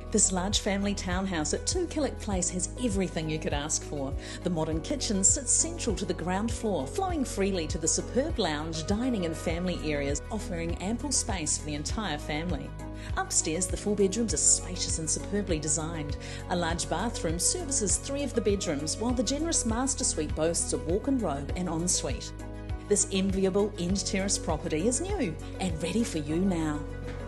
This large family townhouse at 2 Killick Place has everything you could ask for. The modern kitchen sits central to the ground floor, flowing freely to the superb lounge, dining and family areas, offering ample space for the entire family. Upstairs, the 4 bedrooms are spacious and superbly designed. A large bathroom services 3 of the bedrooms, while the generous master suite boasts a walk-in robe and ensuite. This enviable end terrace property is new and ready for you now.